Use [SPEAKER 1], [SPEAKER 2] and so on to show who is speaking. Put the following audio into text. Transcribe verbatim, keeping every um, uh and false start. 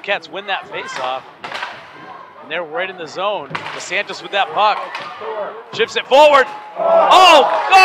[SPEAKER 1] Cats win that faceoff. And they're right in the zone. DeSantis with that puck. Chips it forward. Oh,